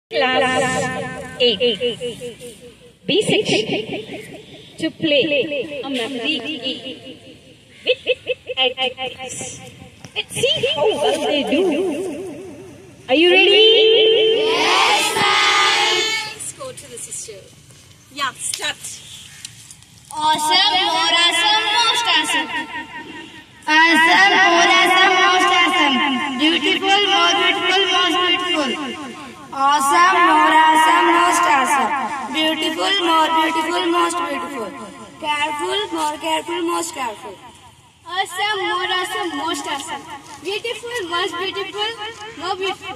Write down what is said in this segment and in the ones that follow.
Class 8 B section to play a memory with activities. Let's see how well they do. Are you ready? Yes, ma'am. Let's go to the sister. Yeah, start. Awesome, more awesome, most awesome. Awesome, more awesome, most awesome. Beautiful, more beautiful, most beautiful. Awesome, more awesome, most awesome. Beautiful, more beautiful, most beautiful. Careful, more careful, most careful. Awesome, more awesome, most awesome. Beautiful, most beautiful, more beautiful.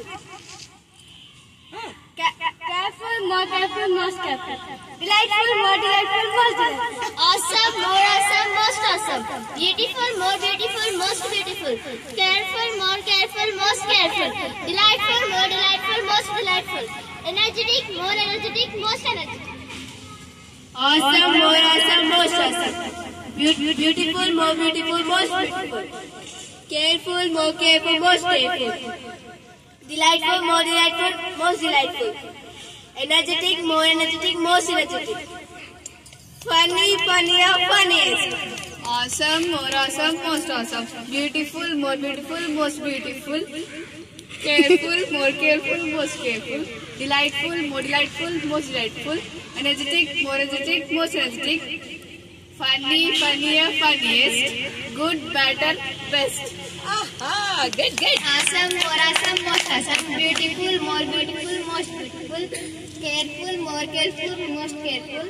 Careful, more careful, most careful. Delightful, more delightful, most delightful. Awesome, more awesome, most awesome. Beautiful, more beautiful, most beautiful. Careful, more careful, most careful. Delightful, more delightful, most delightful. Energetic, more energetic, most energetic. Awesome, more awesome, most awesome. Beautiful, more beautiful, most beautiful. Careful, more careful, most careful. Delightful, more delightful, most delightful. Energetic, more energetic, most energetic. Funny, funnier, funniest. Awesome, more awesome, most awesome. Beautiful, more beautiful, most beautiful. Careful, more careful, most careful. Delightful, more delightful, most delightful. Energetic, more energetic, most energetic. Funny, funnier, funniest. Good, better, best. Aha, good. Awesome, more awesome, most awesome. Beautiful, more beautiful, most beautiful. Careful, more careful, most careful.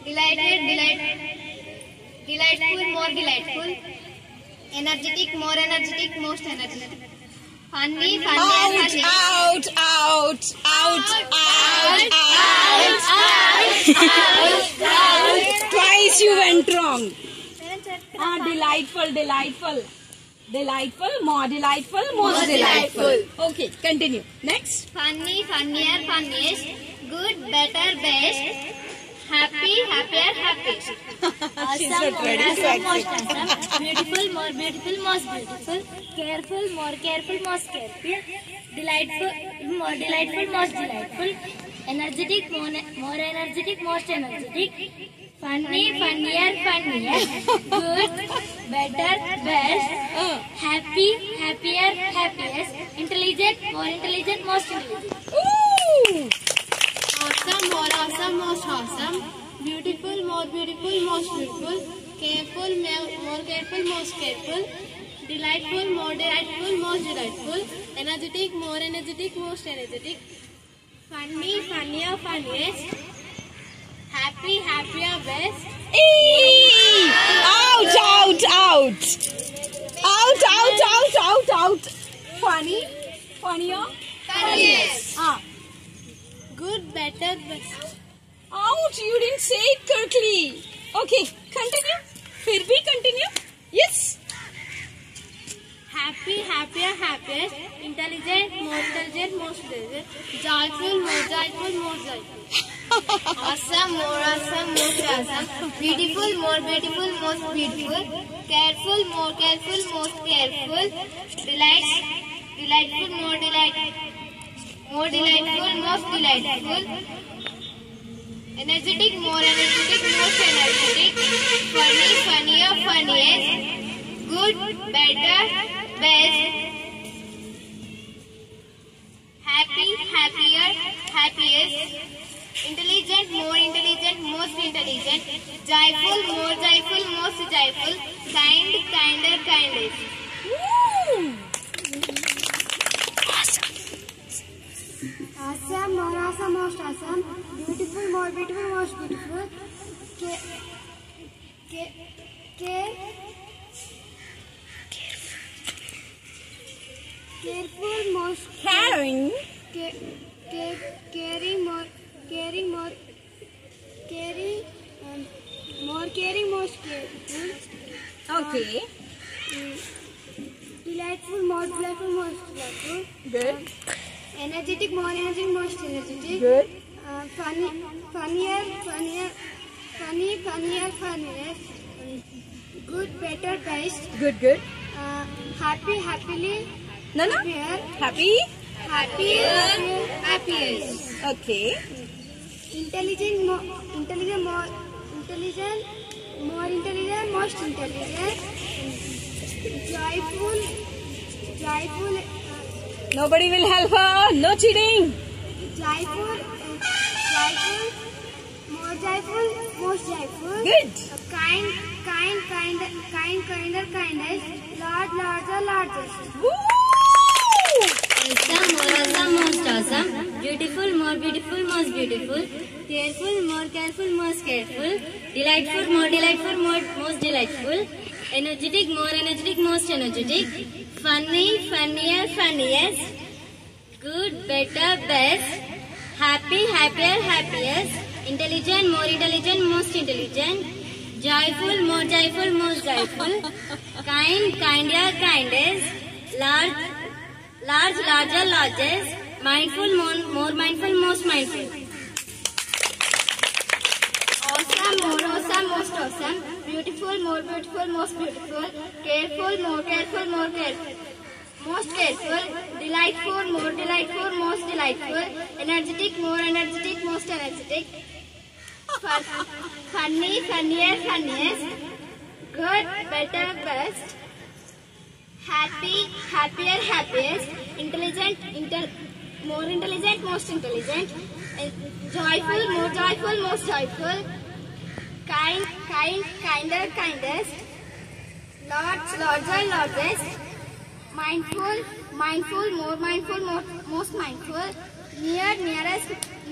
Delightful, more delightful. Energetic, more energetic, most energetic. Funny, funnier, Out. Twice you went wrong. Delightful, more delightful, most delightful. Okay, continue. Next. funny, funnier, funniest. Good, better, best. Happy, happier, happiest. She's not ready to most accept. awesome. Beautiful, more beautiful, most beautiful. Careful, more careful, most careful. Delightful, more delightful, most delightful. Energetic, more energetic, most energetic. Funny, funnier, funniest. Good, better, best. Happy, happier, happiest. Intelligent, more intelligent, most intelligent. Ooh. Awesome, more awesome, most awesome. Beautiful, more beautiful, most beautiful. Careful, more careful, most careful. Delightful, more delightful, most delightful. Energetic, more energetic, most energetic. Funny, funnier, funniest. Happy, happier, best. Eee! Out. Funny, funnier. Funniest. Good, better, best. Out. You didn't say it correctly. Okay, continue. फिर भी continue. Yes. Happy, happier, happiest. Intelligent, more intelligent, most intelligent. Joyful, more joyful, most joyful. Awesome, more awesome, most awesome. Beautiful, more beautiful, most beautiful. Careful, more careful, most careful. Delightful, more delightful, most delightful. Energetic, more energetic, most energetic. Funny, funnier, funniest. Good, better, best. Happy, happier, happiest. Intelligent, more intelligent, most intelligent. Joyful, more joyful, most joyful. Kind, kinder, kindest. Woo! Awesome, more awesome, most awesome. Beautiful, more beautiful, most beautiful. Careful, most Caring. Caring, most careful. Okay. Delightful, more delightful, most delightful. Good. Energetic, more energetic, most energetic. Good. Funnier, funniest. Good, better, best. Good. Happily. No. Happier. Happy. Happiest. Okay. Intelligent, more intelligent, most intelligent. Joyful, Nobody will help her. No cheating. joyful, more joyful, most joyful. Good. Kinder, kindest. Larger, largest. Woo! Awesome, more awesome, most awesome. Beautiful, more beautiful, most beautiful. Careful, more careful, most careful. Delightful, more delightful, most delightful. Energetic, more energetic, most energetic. Funny, funnier, funniest. Good, better, best. Happy, happier, happiest. Intelligent, more intelligent, most intelligent. Joyful, more joyful, most joyful. Kind, kinder, kindest. Large, larger, largest. Mindful, more mindful, most mindful. Awesome, more awesome, most awesome. Beautiful, more beautiful, most beautiful. Careful, more careful, more careful. Most careful. Delightful, more delightful, most delightful. Energetic, more energetic, most energetic. Funny, funnier, funniest. Good, better, best. Happy, happier, happiest. Intelligent, more intelligent, most intelligent. Joyful, more joyful, most joyful. Kind, kinder, kindest. Larger, largest. Mindful, more mindful, most mindful. Nearest.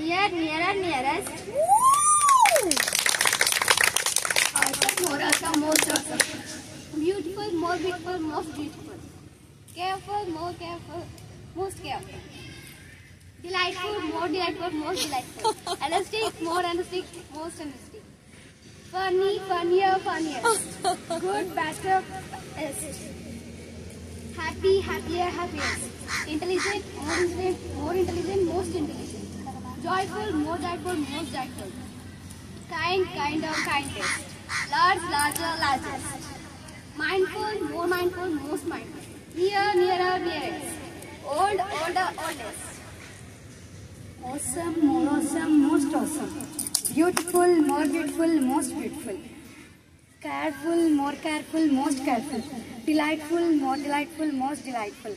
Awesome, more awesome, most awesome. Beautiful, more beautiful, most beautiful. Careful, more careful, most careful. Delightful, more delightful, most delightful. Elastic, more elastic, most elastic. Funny, funnier, funniest. Good, better, best. Happy, happier, happiest. Intelligent, more intelligent, most intelligent. Joyful, more joyful, most joyful. Kind, kinder, kindest. Larger, largest. Mindful, more mindful, most mindful. Nearer, nearest. Older, oldest. Awesome, more awesome, most awesome. Beautiful, more beautiful, most beautiful. Careful, more careful, most careful. Delightful, more delightful, most delightful.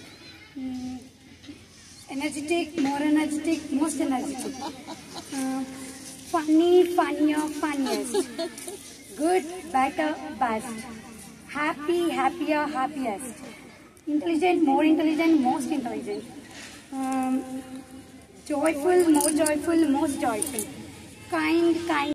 Energetic, more energetic, most energetic. Funny, funnier, funniest. Good, better, best. Happy, happier, happiest. Intelligent, more intelligent, most intelligent. Joyful, more joyful, most joyful. Kind,